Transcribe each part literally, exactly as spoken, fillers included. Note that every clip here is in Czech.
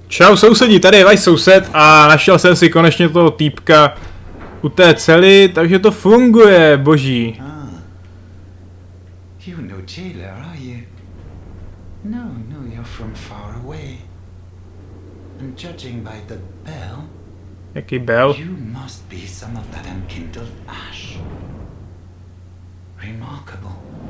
Čau sousedi, tady je váš soused a našel jsem si konečně toho týpka u té cely, takže to funguje, boží. Ah. You're no jailer, are you? No, no, you're from far away. And judging by the bell, Jaký bell? you must be some of that unkindled ash. Remarkable.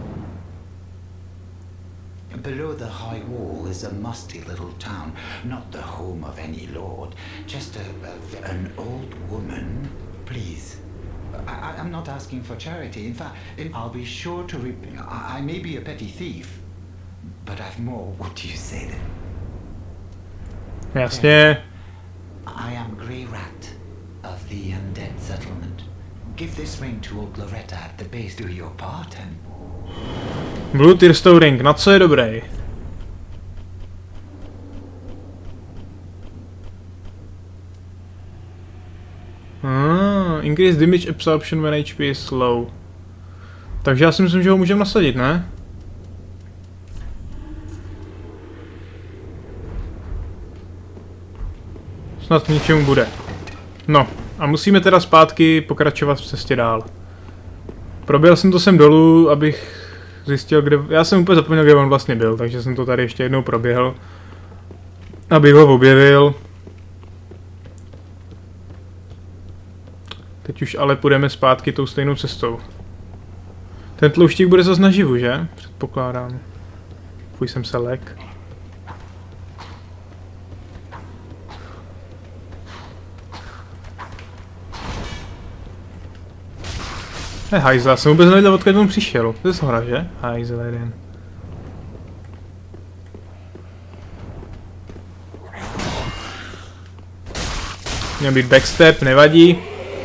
Below the high wall is a musty little town, not the home of any lord, just a, a, an old woman. Please, I, I'm not asking for charity. In fact, I'll be sure to repay. I, I may be a petty thief, but I've more. What do you say then? Jasně. I am Grey Rat of the Undead Settlement. Give this ring to old Loretta at the base. Do your part and... Blue Tearstone Ring, na co je dobrý? Ah, increase damage absorption when H P is low. Takže já si myslím, že ho můžeme nasadit, ne? Snad k ničemu bude. No, a musíme teda zpátky pokračovat v cestě dál. Proběhl jsem to sem dolů, abych zjistil, kde... Já jsem úplně zapomněl, kde on vlastně byl, takže jsem to tady ještě jednou proběhl. Abych ho objevil. Teď už ale půjdeme zpátky tou stejnou cestou. Ten tlouštík bude zase naživu, že? Předpokládám. Fuj, jsem se lek. Hej, hajzl, já jsem vůbec nevěděl, odkud on přišel. To je zhora, že? Hajzl jeden. Měl být backstep, nevadí.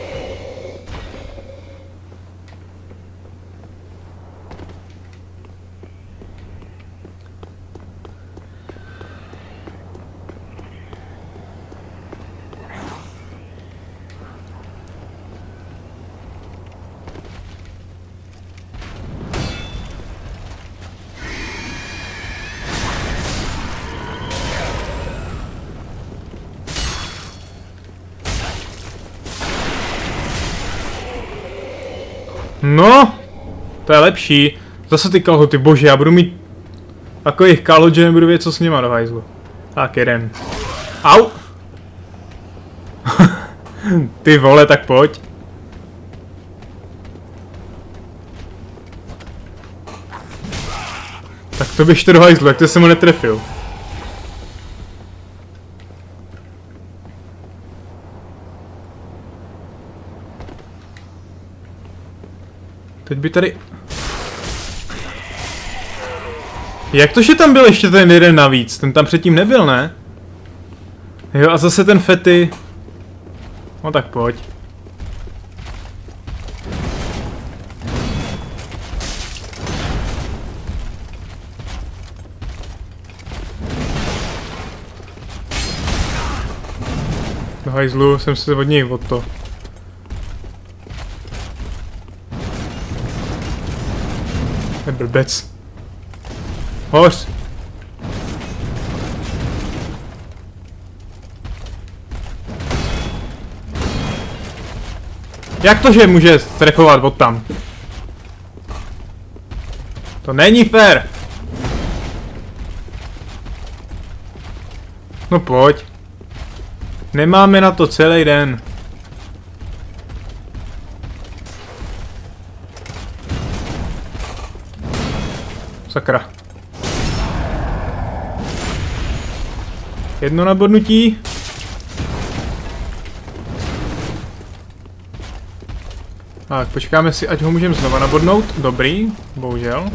No, to je lepší. Zase ty kalhoty, bože, já budu mít takových kalhot, že nebudu vědět, co s nima do hajzlu. Tak jeden. Au! Ty vole, tak pojď. Tak to běžte do hajzlu, jak to jsem ho netrefil. Teď by tady... Jak to, že tam byl ještě ten jeden navíc? Ten tam předtím nebyl, ne? Jo, a zase ten fety. No tak pojď. Do hajzlu, jsem se od něj od to. Je blbec. Hoř! Jak to, že může strefovat od tam? To není fér! No pojď. Nemáme na to celý den. Sakra. Jedno nabodnutí. Tak, počkáme si, ať ho můžeme znova nabodnout. Dobrý, bohužel.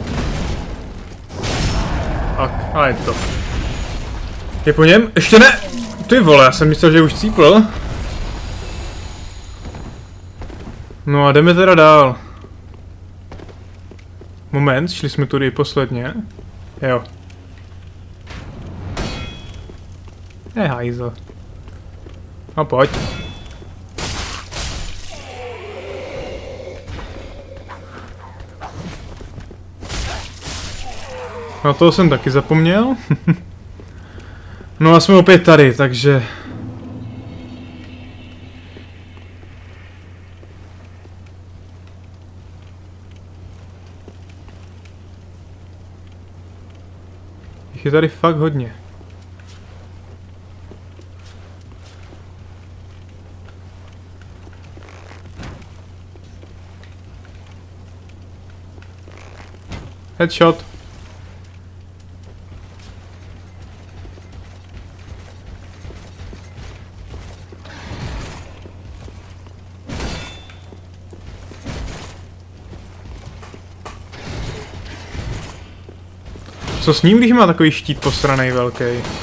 Tak, a je to. Je po něm? Ještě ne! Ty vole, já jsem myslel, že už cípl. No a jdeme teda dál. Moment, šli jsme tudy posledně. Jo. Je hajzl. No pojď. Na toho jsem taky zapomněl. No a jsme opět tady, takže... Jich je tady fakt hodně. Headshot. Co s ním, když má takový štít posranej velký?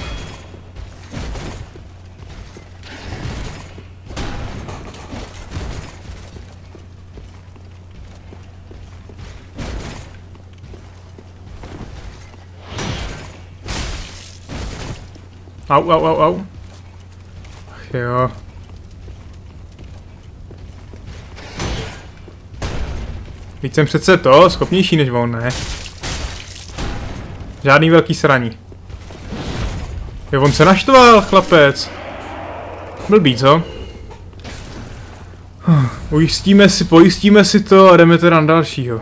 Au, au, au, au. Ach jo. Víc jsem přece to, schopnější než on, ne? Žádný velký sraní. Jo, on se naštval, chlapec. Blbý, co? Ujistíme si, pojistíme si to a jdeme teda na dalšího.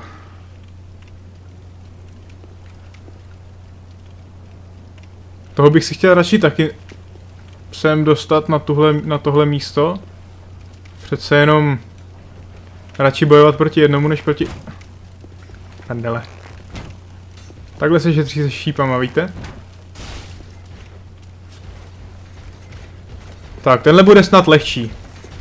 Toho bych si chtěl radši taky sem dostat na, tuhle, na tohle místo. Přece jenom radši bojovat proti jednomu, než proti... Prdele. Takhle se šetří se šípama, víte? Tak, tenhle bude snad lehčí.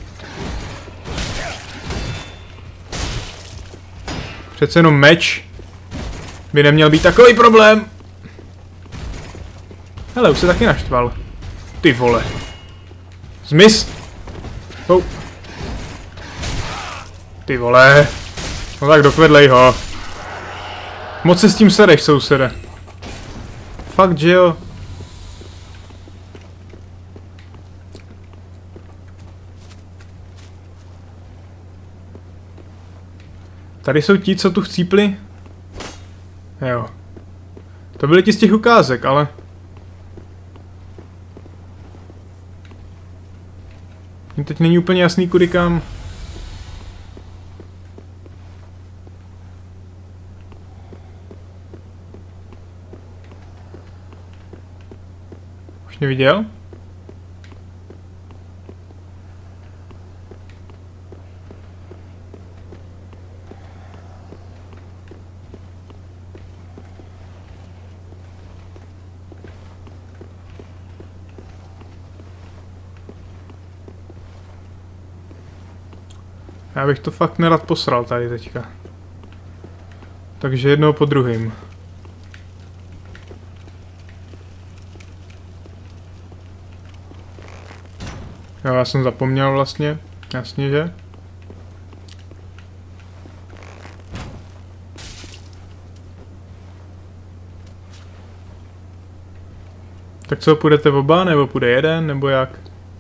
Přece jenom meč by neměl být takový problém. Hele, už se taky naštval. Ty vole. Zmiz! Oh. Ty vole. No tak dokvedlej ho. Moc se s tím sereš, sousede. Fakt, že jo. Tady jsou ti, co tu chcípli? Jo. To byly ti z těch ukázek, ale... Mně teď není úplně jasný, kudy kam. Už mě viděl? Já bych to fakt nerad posral tady teďka. Takže jednou po druhým. Jo, já jsem zapomněl vlastně. Jasně, že? Tak co, půjdete oba, nebo půjde jeden, nebo jak?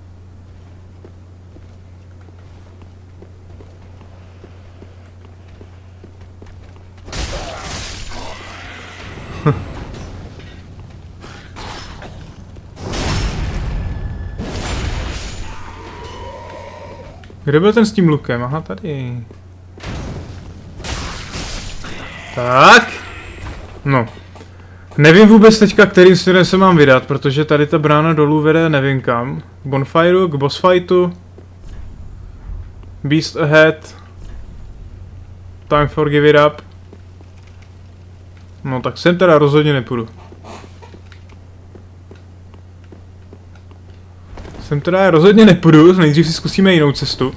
Kde byl ten s tím lukem? Aha, tady. Tak. No. Nevím vůbec teďka, kterým směrem se mám vydat, protože tady ta brána dolů vede nevím kam. K bonfireu, k boss fightu. Beast ahead. Time for give it up. No tak sem teda rozhodně nepůjdu. Sem teda rozhodně nepůjdu, nejdřív si zkusíme jinou cestu.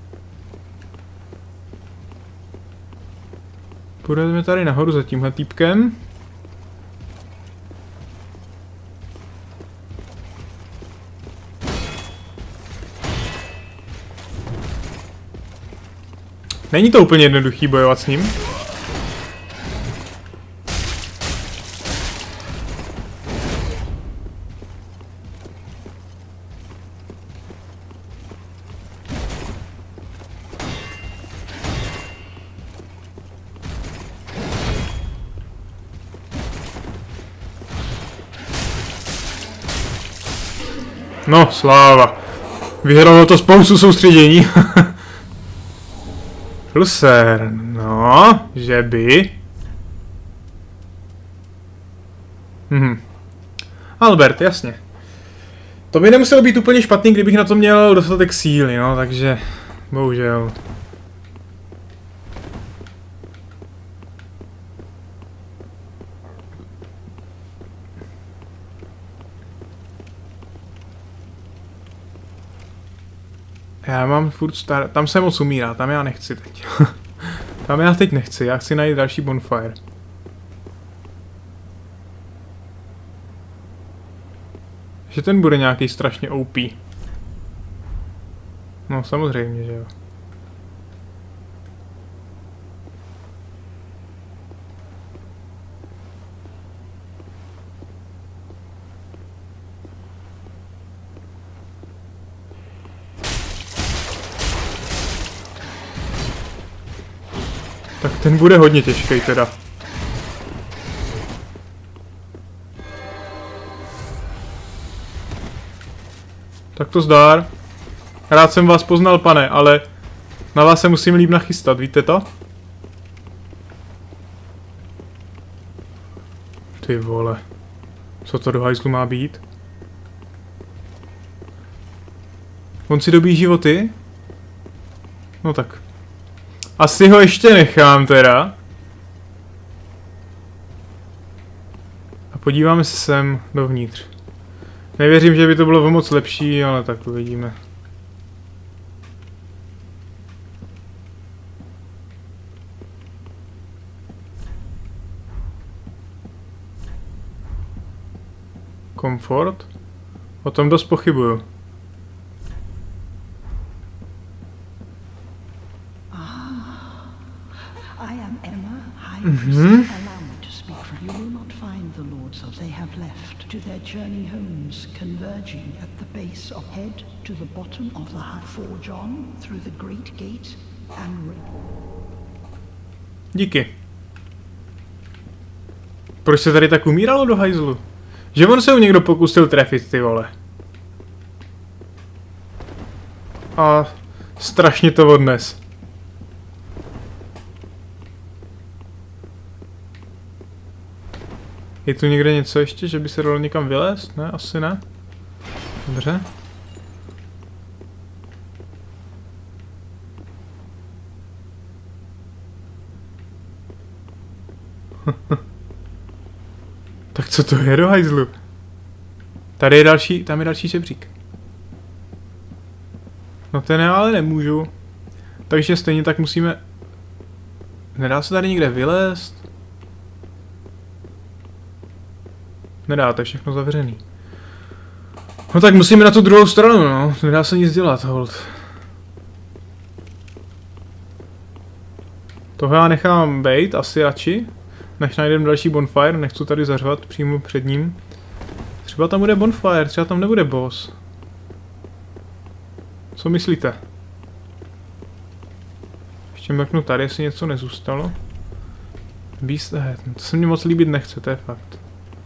Půjdeme tady nahoru za tímhle týpkem. Není to úplně jednoduchý bojovat s ním. No, sláva. Vyhralo to spoustu soustředění. Lucer, no, že by. Mhm. Albert, jasně. To by nemuselo být úplně špatný, kdybych na to měl dostatek síly, no, takže bohužel. Já mám furt star... Tam se moc umírá, tam já nechci teď. Tam já teď nechci, já chci najít další bonfire. Že ten bude nějaký strašně O P. No samozřejmě, že jo. Tak ten bude hodně těžký teda. Tak to zdár. Rád jsem vás poznal, pane, ale na vás se musím líp nachystat, víte to? Ty vole. Co to do hajzlu má být? On si dobíjí životy? No tak. Asi ho ještě nechám teda. A podíváme se sem dovnitř. Nevěřím, že by to bylo o moc lepší, ale tak uvidíme. Komfort? O tom dost pochybuju. Mm-hmm. Allow me to speak for you. You will not find the lords as they have left to their journey homes, converging at the base of head to the bottom of the high forge on through the great gate and díky. Proč se tady tak umíralo do hajzlu? Že on se ho někdo pokusil trefit, ty vole. A strašně to odnes. Je tu někde něco ještě, že by se dalo někam vylézt? Ne, asi ne. Dobře. Tak co to je do hajzlu? Tady je další, tam je další žebřík. No ten já ale nemůžu. Takže stejně tak musíme... Nedá se tady někde vylézt? Nedá, to je všechno zavřený. No tak musíme na tu druhou stranu, no. Nedá se nic dělat, hold. Toho já nechám bejt, asi radši. Než najdem další bonfire, nechci tady zařvat přímo před ním. Třeba tam bude bonfire, třeba tam nebude boss. Co myslíte? Ještě mrknu tady, jestli něco nezůstalo. Beast ahead, to se mi moc líbit nechce, to je fakt.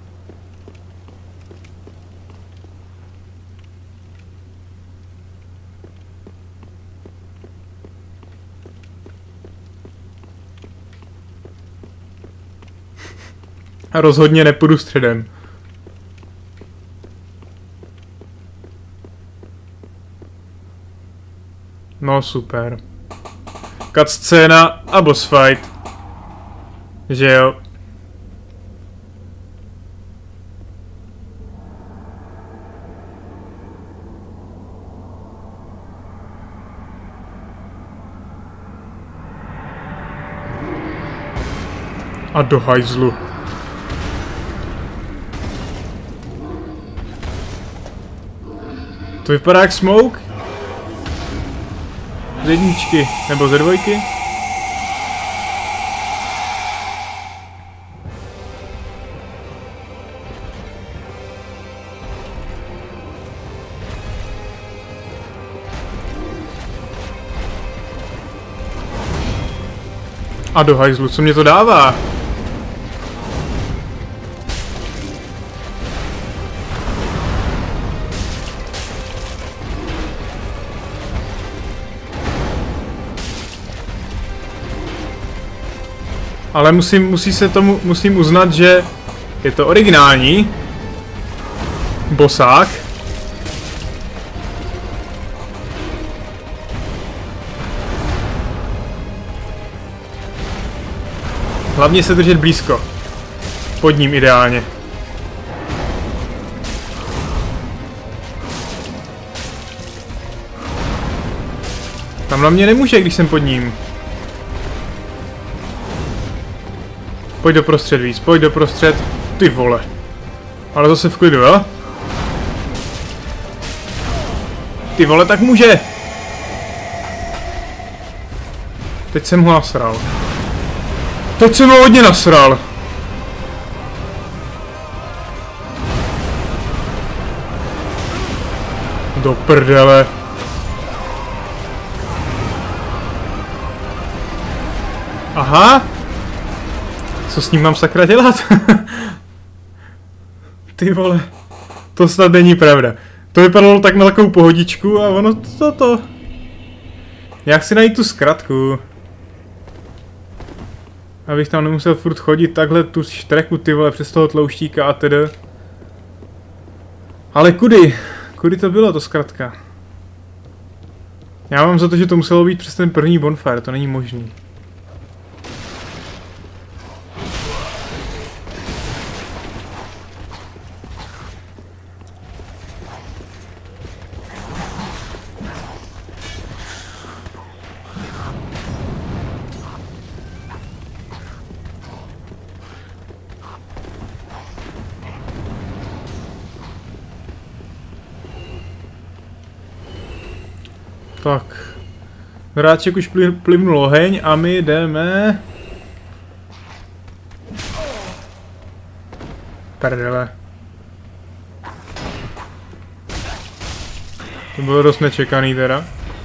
A rozhodně nepůjdu středem. No super. Cutscéna a boss fight. Že jo. A do hajzlu. To vypadá jak smoke? Z jedničky, nebo ze dvojky? A do hajzlu, co mě to dává? Ale musím, musí se tomu, musím uznat, že je to originální bosák. Hlavně se držet blízko. Pod ním ideálně. Tam na mě nemůže, když jsem pod ním. Pojď do prostřed víc, pojď do prostřed. Ty vole. Ale zase v klidu, jo? Ty vole, tak může. Teď jsem ho nasral. Teď jsem ho hodně nasral. Do prdele. Aha. Co s ním mám sakra dělat? Ty vole. To snad není pravda. To vypadalo tak na takovou pohodičku a ono to to. Já chci najít tu zkratku. Abych tam nemusel furt chodit takhle tu štreku, ty vole, přes toho tlouštíka a tedy. Ale kudy? Kudy to bylo, to zkratka? Já mám za to, že to muselo být přes ten první bonfire, to není možný. Tak. Hráček už plivnul oheň a my jdeme... Prdele. To bylo dost nečekaný teda.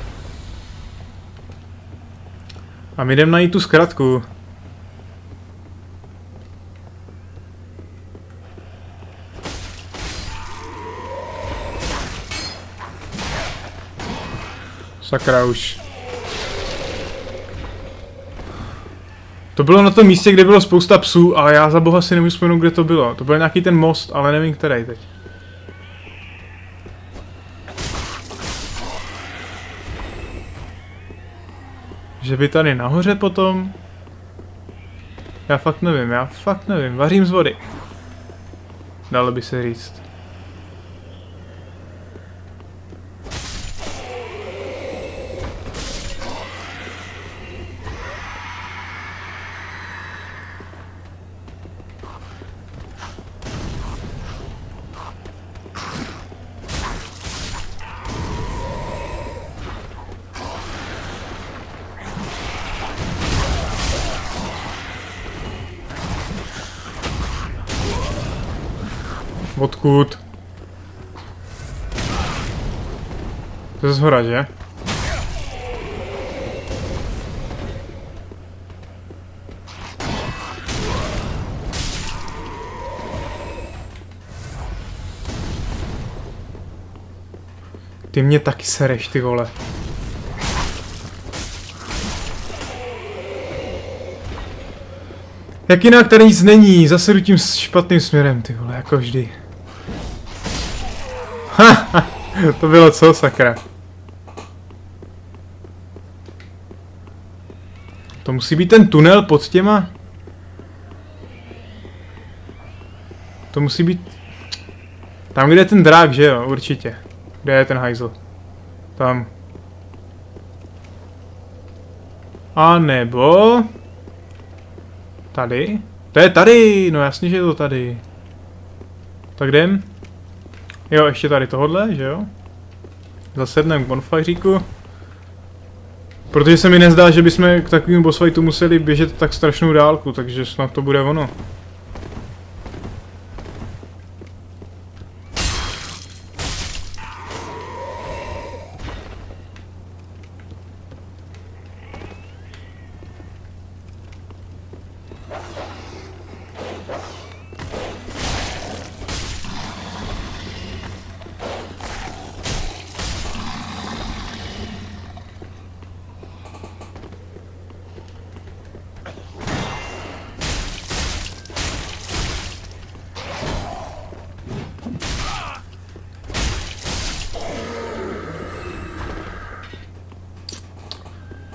A my jdeme najít tu zkratku. Sakra už. To bylo na tom místě, kde bylo spousta psů, ale já za boha si nemůžu vzpomenout, kde to bylo. To byl nějaký ten most, ale nevím, který teď. Že by tady nahoře potom? Já fakt nevím, já fakt nevím. Vařím z vody. Dalo by se říct. Odkud? To je zhora, že? Ty mě taky sereš, ty vole. Jak jinak tady nic není, zase jdu tím špatným směrem, ty vole, jako vždy. Ha, to bylo co, sakra. To musí být ten tunel pod těma. To musí být... Tam, kde je ten drák, že jo, určitě. Kde je ten hajzl? Tam. A nebo... Tady? To je tady, no jasně, že je to tady. Tak jdem. Jo, ještě tady tohodle, že jo? Zasedneme k bonfiríku. Protože se mi nezdá, že bychom k takovému boss fightu museli běžet tak strašnou dálku, takže snad to bude ono.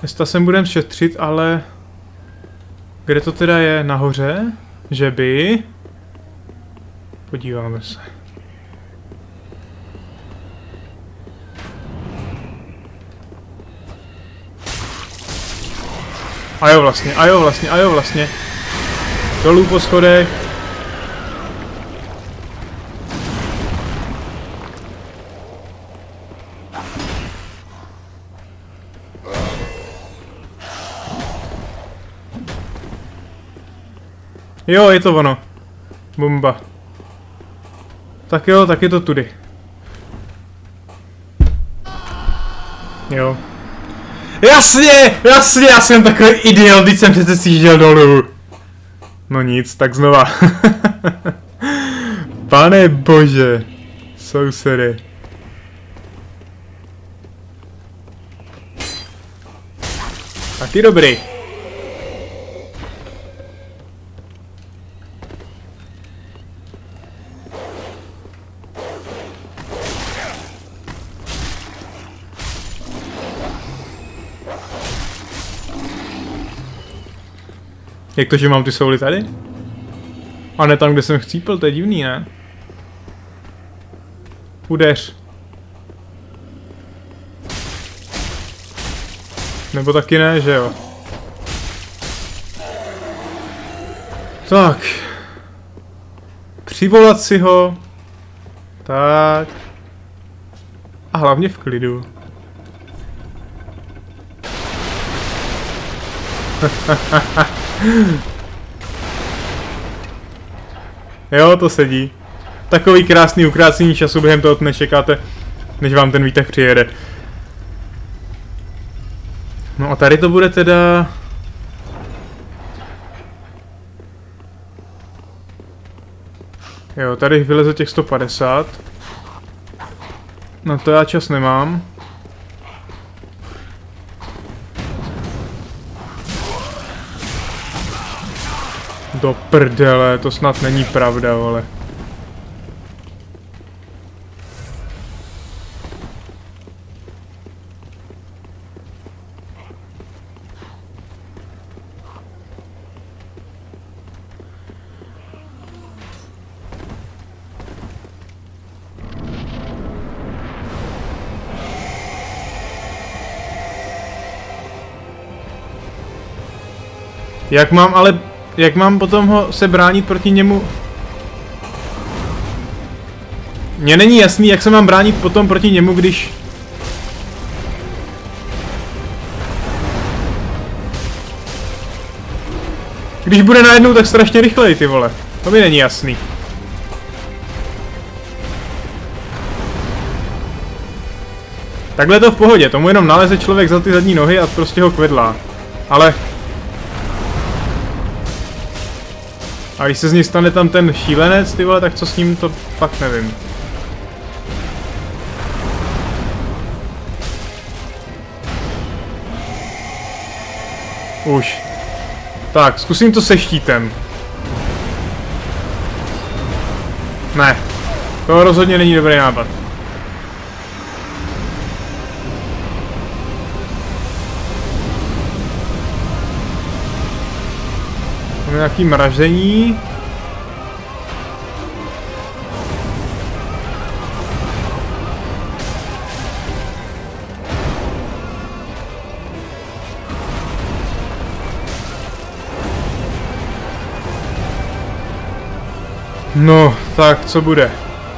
Města sem budem šetřit, ale... Kde to teda je? Nahoře? Že by... Podíváme se. A jo vlastně, a jo vlastně, a jo vlastně. Dolů po schodech. Jo, je to ono. Bomba. Tak jo, tak je to tudy. Jo. Jasně, jasně, já jsem takový idiot, když jsem přece sjížděl dolů. No nic, tak znova. Pane bože. Sousedy. Taky dobrý. Jak to, že mám ty souly tady? A ne tam, kde jsem chcípl, to je divný, ne? Udeř. Nebo taky ne, že jo? Tak. Přivolat si ho. Tak. A hlavně v klidu. Jo, to sedí. Takový krásný ukrácení času během toho nečekáte, než vám ten výtah přijede. No a tady to bude teda... Jo, tady vyleze těch sto padesát. No to já čas nemám. Do prdele, to snad není pravda, vole. Jak mám ale... Jak mám potom ho se bránit proti němu? Mně není jasný, jak se mám bránit potom proti němu, když... Když bude najednou tak strašně rychlej, ty vole. To mi není jasný. Takhle to v pohodě, tomu jenom naleze člověk za ty zadní nohy a prostě ho kvedlá. Ale... A když se z něj stane tam ten šílenec, ty vole, tak co s ním, to fakt nevím. Už. Tak, zkusím to se štítem. Ne. To rozhodně není dobrý nápad. Máme nějaký mražení. No, tak co bude?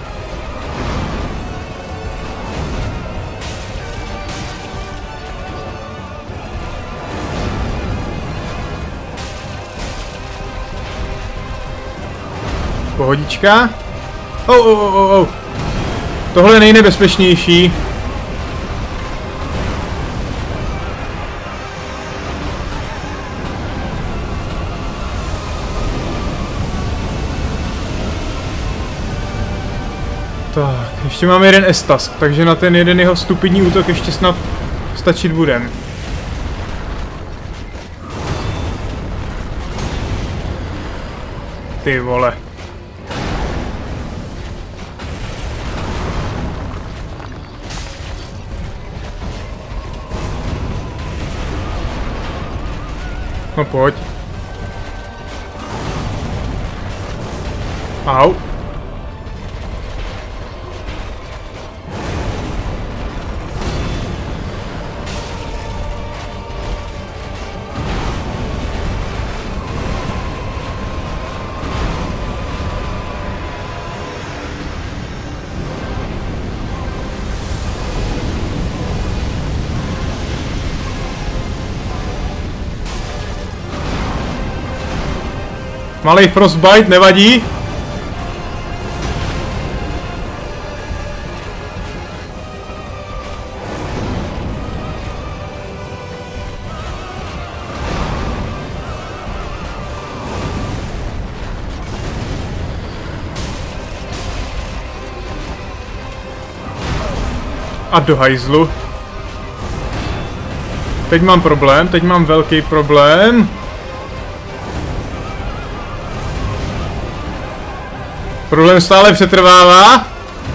Pohodička. Oh, oh, oh, oh, oh. Tohle je nejnebezpečnější. Tak, ještě máme jeden Estas, takže na ten jeden jeho stupidní útok ještě snad stačit budem. Ty vole. No pojď. Au. Malej frostbite, nevadí. A do hajzlu. Teď mám problém, teď mám velký problém. Problém stále přetrvává.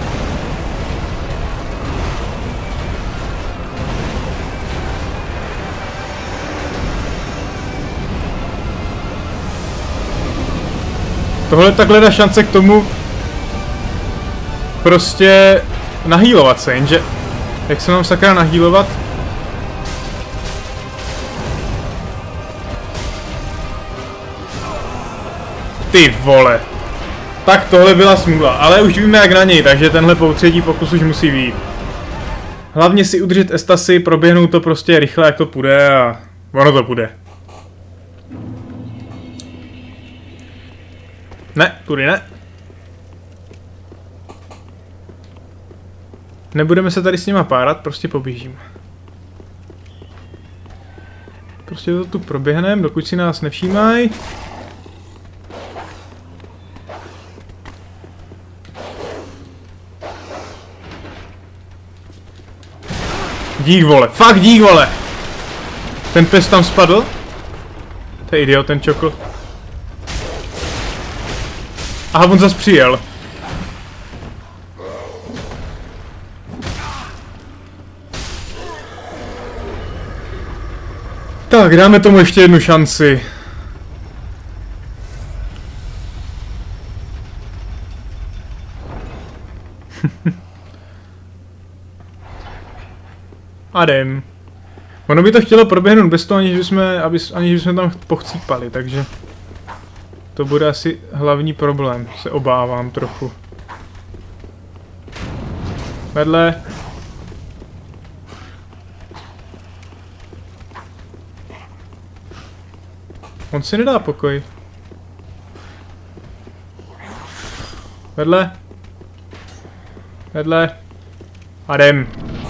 Tohle je takhle šance k tomu prostě nahýlovat se, jenže jak se mám sakra nahýlovat? Ty vole. Tak tohle byla smůla, ale už víme jak na něj, takže tenhle po třetí pokus už musí vyjít. Hlavně si udržet estasy, proběhnout to prostě rychle jak to půjde a ono to půjde. Ne, tudy ne. Nebudeme se tady s nima párat, prostě poběžím. Prostě to tu proběhneme, dokud si nás nevšímají. Dík vole, fakt dík vole! Ten pes tam spadl? To je idiot, ten čokl. Aha, on zas přijel. Tak, dáme tomu ještě jednu šanci. A jdem. Ono by to chtělo proběhnout bez toho, aniž bychom, aby, aniž bychom tam pochcípali, takže to bude asi hlavní problém, se obávám trochu. Vedle. On si nedá pokoj. Vedle. Vedle. A jdem.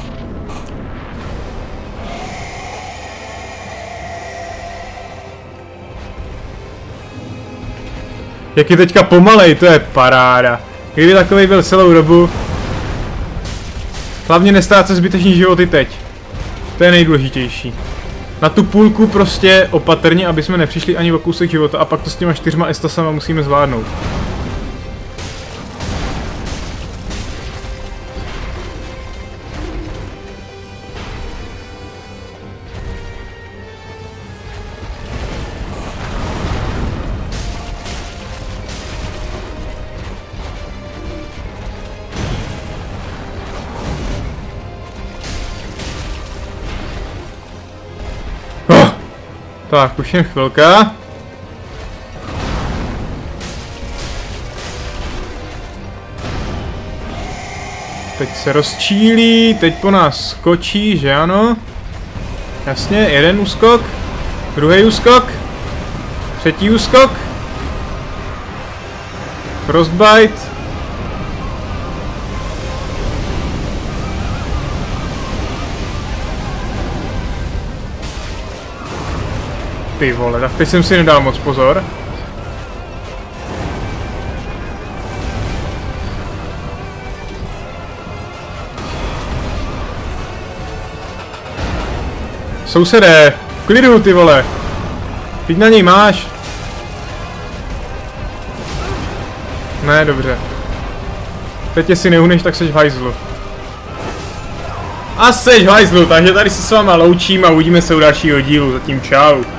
Jak je teďka pomalej, to je paráda. Kdyby takovej byl celou dobu. Hlavně nestrácet zbytečný životy teď. To je nejdůležitější. Na tu půlku prostě opatrně, aby jsme nepřišli ani o kousek života a pak to s těma čtyřma estasama musíme zvládnout. Tak, už jen chvilka. Teď se rozčílí, teď po nás skočí, že ano? Jasně, jeden úskok, druhý úskok, třetí úskok, frostbite. Ty vole, tak teď jsem si nedal moc pozor. Sousedé, v klidu ty vole. Teď na něj máš. Ne, dobře. Teď si neuneš, tak seš v hajzlu. A seš v hajzlu, takže tady se s váma loučím a uvidíme se u dalšího dílu. Zatím čau.